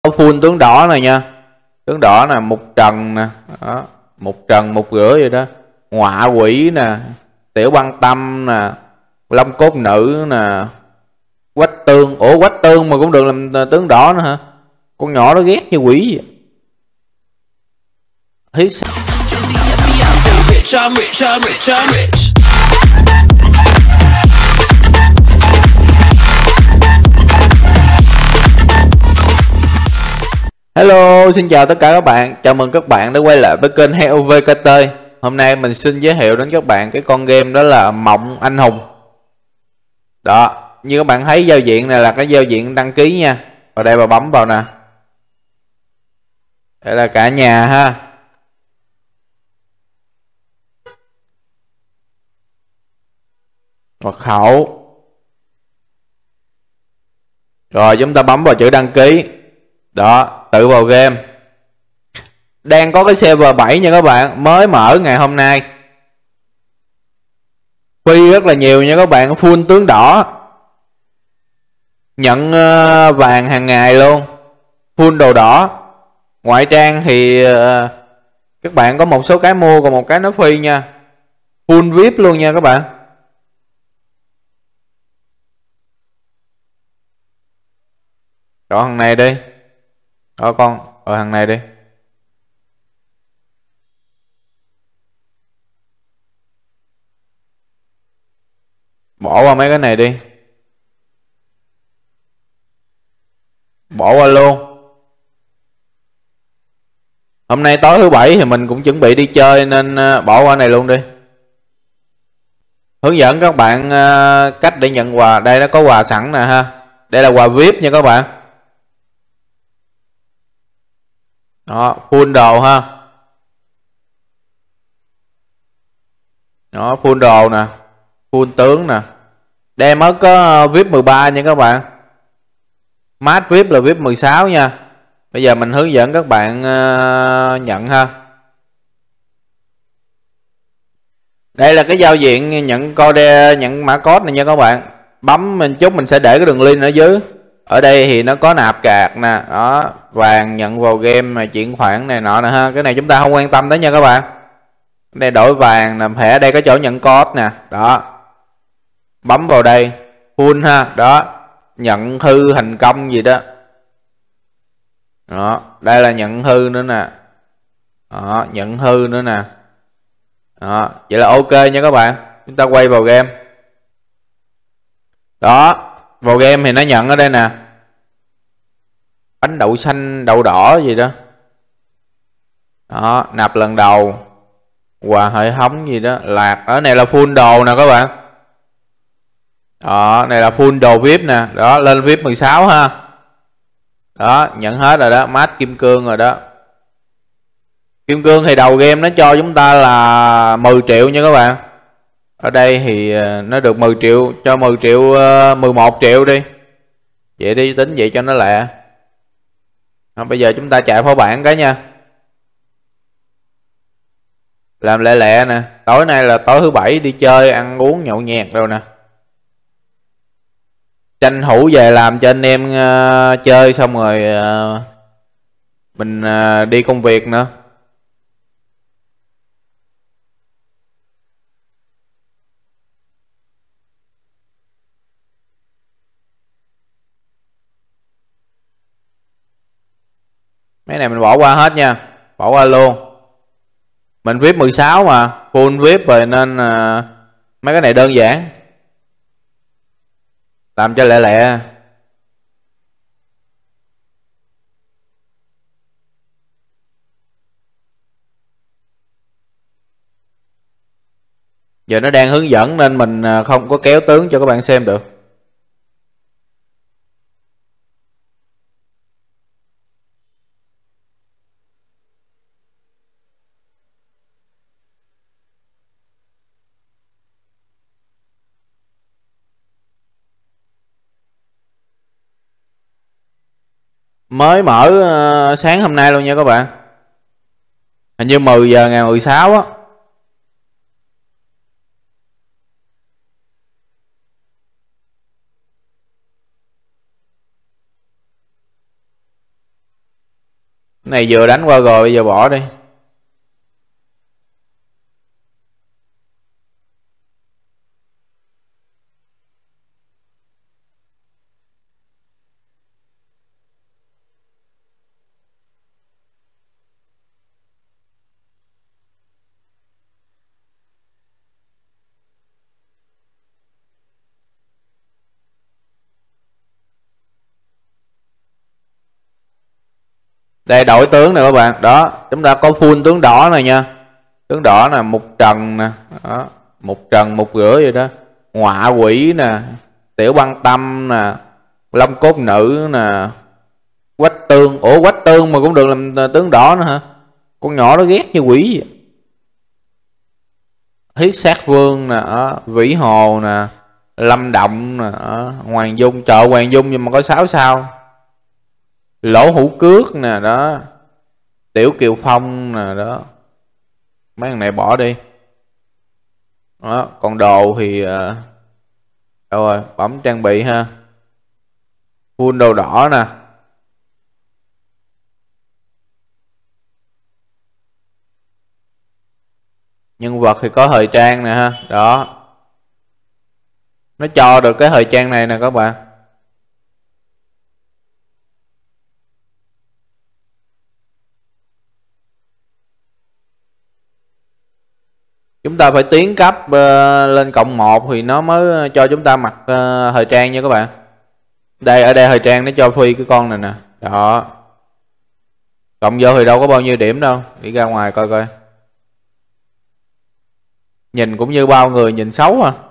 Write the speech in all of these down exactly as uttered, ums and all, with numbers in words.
full tướng đỏ này nha. Tướng đỏ nè, một trần nè, đó, một trần một rưỡi vậy đó. Ngọa quỷ nè, tiểu băng tâm nè, long cốt nữ nè, quách tương. Ủa quách tương mà cũng được làm tướng đỏ nữa hả? Con nhỏ nó ghét như quỷ vậy. Thấy sao? Hello, xin chào tất cả các bạn. Chào mừng các bạn đã quay lại với kênh Heo vê ca tê. Hôm nay mình xin giới thiệu đến các bạn cái con game đó là Mộng Anh Hùng. Đó, như các bạn thấy giao diện này là cái giao diện đăng ký nha. Ở đây bà bấm vào nè. Đây là cả nhà ha. Mật khẩu. Rồi chúng ta bấm vào chữ đăng ký. Đó, tự vào game. Đang có cái server bảy nha các bạn, mới mở ngày hôm nay. Free rất là nhiều nha các bạn, full tướng đỏ. Nhận uh, vàng hàng ngày luôn. Full đồ đỏ. Ngoại trang thì uh, các bạn có một số cái mua, còn một cái nó free nha. Full vi ai pi luôn nha các bạn. Chọn thằng này đi. Đó con, ở thằng này đi. Bỏ qua mấy cái này đi. Bỏ qua luôn. Hôm nay tối thứ bảy thì mình cũng chuẩn bị đi chơi nên bỏ qua này luôn đi. Hướng dẫn các bạn cách để nhận quà. Đây nó có quà sẵn nè ha. Đây là quà vi ai pi nha các bạn. Đó, full đồ ha. Đó, full đồ nè, full tướng nè. Đây mới có vi ai pi mười ba nha các bạn. Max vi ai pi là vi ai pi mười sáu nha. Bây giờ mình hướng dẫn các bạn uh, nhận ha. Đây là cái giao diện nhận code, nhận mã code này nha các bạn. Bấm mình chút mình sẽ để cái đường link ở dưới. Ở đây thì nó có nạp card nè, đó, vàng nhận vào game mà chuyển khoản này nọ nè ha. Cái này chúng ta không quan tâm tới nha các bạn. Đây đổi vàng nè, thẻ đây có chỗ nhận code nè, đó. Bấm vào đây, full ha, đó. Nhận hư thành công gì đó. Đó, đây là nhận hư nữa nè. Đó, nhận hư nữa nè. Đó, vậy là ok nha các bạn. Chúng ta quay vào game. Đó, vào game thì nó nhận ở đây nè. Bánh đậu xanh, đậu đỏ gì đó. Đó, nạp lần đầu. Quà hệ thống gì đó, lạc. Ở này là full đồ nè các bạn. Đó, này là full đồ vi ai pi nè. Đó, lên vi ai pi mười sáu ha. Đó, nhận hết rồi đó, mát kim cương rồi đó. Kim cương thì đầu game nó cho chúng ta là mười triệu nha các bạn. Ở đây thì nó được mười triệu, cho mười triệu, mười một triệu đi. Vậy đi, tính vậy cho nó lẹ. Đó, bây giờ chúng ta chạy phó bản cái nha. Làm lẹ lẹ nè. Tối nay là tối thứ bảy, đi chơi, ăn uống, nhậu nhẹt đâu nè. Tranh thủ về làm cho anh em uh, chơi xong rồi uh, mình uh, đi công việc nữa. Mấy này mình bỏ qua hết nha. Bỏ qua luôn. Mình vi ai pi mười sáu mà, full vi ai pi rồi nên uh, mấy cái này đơn giản. Làm cho lẹ lẹ. Giờ nó đang hướng dẫn nên mình không có kéo tướng cho các bạn xem được. Mới mở uh, sáng hôm nay luôn nha các bạn. Hình như mười giờ ngày mười sáu á. Này vừa đánh qua rồi, bây giờ bỏ đi. Đây đổi tướng nè các bạn. Đó, chúng ta có full tướng đỏ này nha. Tướng đỏ nè, một trần nè. Đó, một trần một rửa vậy đó. Ngọa quỷ nè, tiểu băng tâm nè, long cốt nữ nè, quách tương. Ủa quách tương mà cũng được làm tướng đỏ nữa hả? Con nhỏ nó ghét như quỷ vậy. Hiết sát vương nè, vĩ hồ nè, lâm động nè, hoàng dung. Chợ hoàng dung nhưng mà có sáu sao. Lỗ hữu cước nè, đó, tiểu kiều phong nè, đó. Mấy thằng này bỏ đi. Đó, còn đồ thì uh, đâu rồi, bấm trang bị ha. Full đồ đỏ nè. Nhân vật thì có thời trang nè ha. Đó, nó cho được cái thời trang này nè các bạn. Chúng ta phải tiến cấp uh, lên cộng một thì nó mới cho chúng ta mặc uh, thời trang nha các bạn. Đây, ở đây thời trang nó cho free cái con này nè. Đó, cộng vô thì đâu có bao nhiêu điểm đâu. Đi ra ngoài coi coi. Nhìn cũng như bao người nhìn xấu à.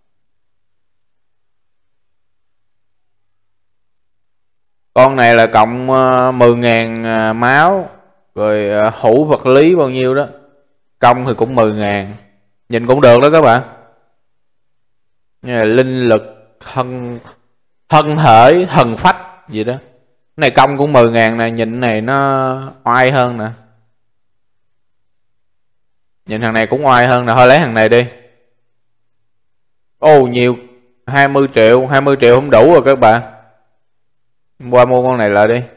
Con này là cộng uh, mười ngàn uh, máu. Rồi uh, hữu vật lý bao nhiêu đó. Công thì cũng mười ngàn. Nhìn cũng được đó các bạn. Như là linh lực, thân thân thể, thần phách gì đó. Cái này công cũng mười ngàn nè. Nhìn này nó oai hơn nè. Nhìn thằng này cũng oai hơn nè. Thôi lấy thằng này đi. Ô nhiều, hai mươi triệu. Hai mươi triệu không đủ rồi các bạn. Qua mua con này lại đi.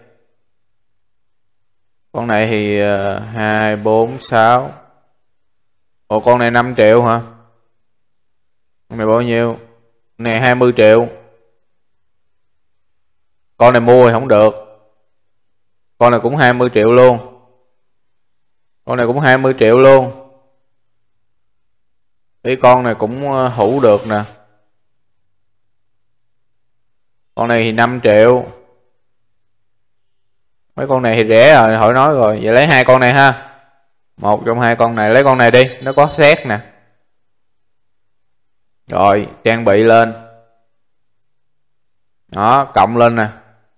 Con này thì uh, hai, bốn, sáu. Ồ con này năm triệu hả? Con này bao nhiêu? Con này hai mươi triệu. Con này mua thì không được. Con này cũng hai mươi triệu luôn. Con này cũng hai mươi triệu luôn. Cái con này cũng hữu được nè. Con này thì năm triệu. Mấy con này thì rẻ rồi, hỏi nói rồi. Vậy lấy hai con này ha. Một trong hai con này, lấy con này đi, nó có xét nè. Rồi, trang bị lên. Đó, cộng lên nè.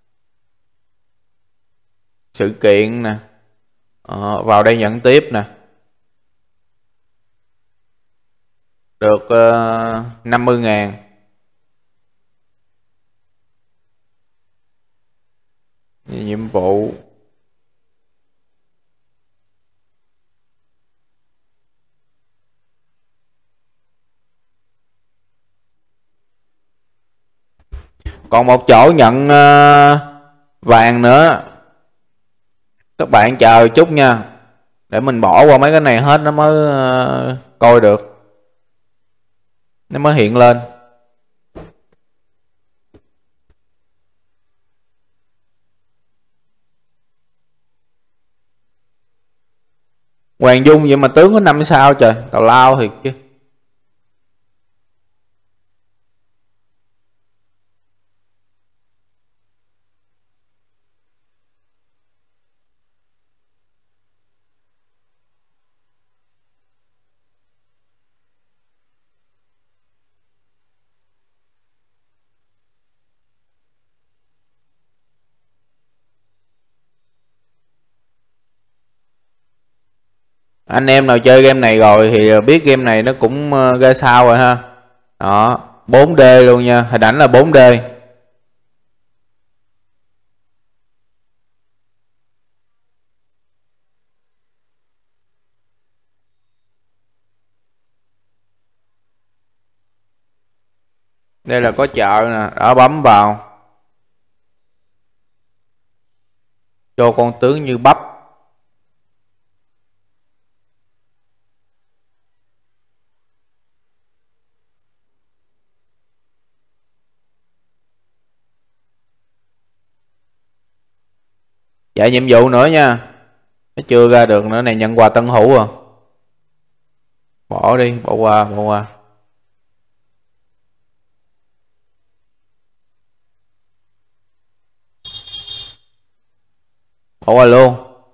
Sự kiện nè. Ờ, vào đây nhận tiếp nè. Được uh, năm mươi ngàn. Nhiệm vụ. Còn một chỗ nhận uh, vàng nữa. Các bạn chờ chút nha. Để mình bỏ qua mấy cái này hết nó mới uh, coi được. Nó mới hiện lên. Hoàng Dung vậy mà tướng có năm sao trời. Tào lao thiệt chứ. Anh em nào chơi game này rồi thì biết game này nó cũng ra sao rồi ha. Đó, bốn D luôn nha, hình ảnh là bốn D. Đây là có chợ nè, đó bấm vào. Cho con tướng như bắp. Chạy nhiệm vụ nữa nha. Nó chưa ra được nữa này, nhận quà tân hữu à. Bỏ đi, bỏ qua, bỏ qua. Bỏ qua luôn.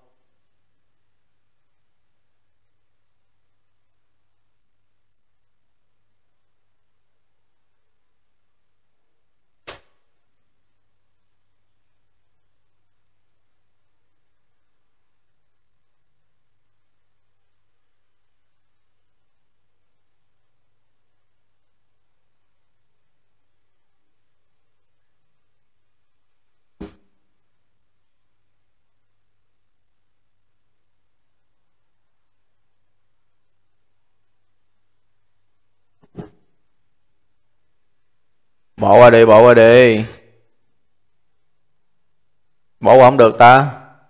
Bỏ qua đi, bỏ qua đi. Bỏ qua không được ta.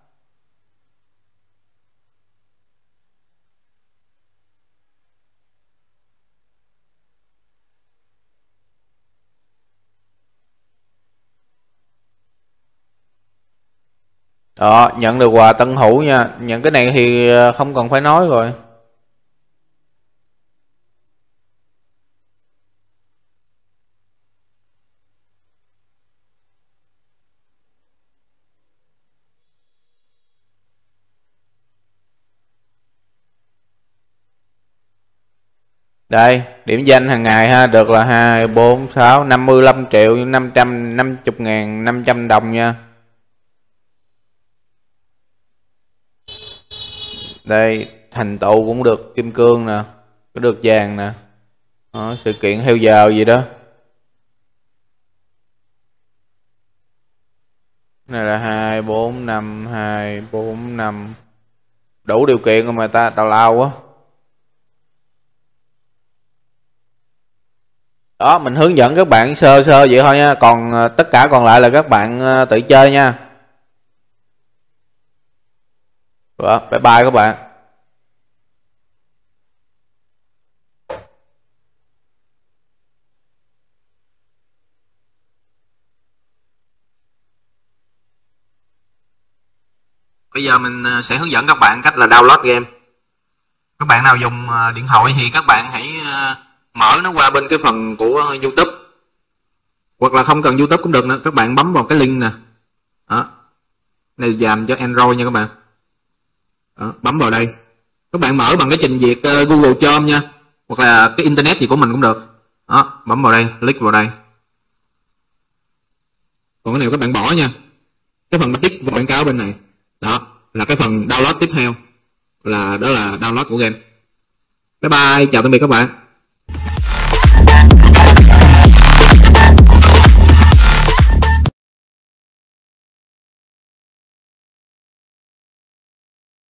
Đó, nhận được quà tân hữu nha. Nhận cái này thì không cần phải nói rồi. Đây, điểm danh hàng ngày ha, được là hai, bốn, sáu, năm mươi lăm triệu năm trăm năm mươi ngàn năm trăm đồng nha. Đây, thành tựu cũng được kim cương nè, có được vàng nè. Đó, sự kiện theo giờ gì đó. Này là hai, bốn, năm, hai, bốn, năm. Đủ điều kiện rồi mà ta, tào lao quá. Đó, mình hướng dẫn các bạn sơ sơ vậy thôi nha. Còn tất cả còn lại là các bạn tự chơi nha. Đó, bye bye các bạn. Bây giờ mình sẽ hướng dẫn các bạn cách là download game. Các bạn nào dùng điện thoại thì các bạn hãy mở nó qua bên cái phần của YouTube. Hoặc là không cần YouTube cũng được nữa. Các bạn bấm vào cái link nè. Đó. Này dành cho Android nha các bạn. Đó, bấm vào đây. Các bạn mở bằng cái trình duyệt Google Chrome nha. Hoặc là cái Internet gì của mình cũng được. Đó, bấm vào đây, click vào đây. Còn cái này các bạn bỏ nha. Cái phần tiếp vào quảng cáo bên này. Đó, là cái phần download tiếp theo. Là đó là download của game. Bye bye, chào tạm biệt các bạn.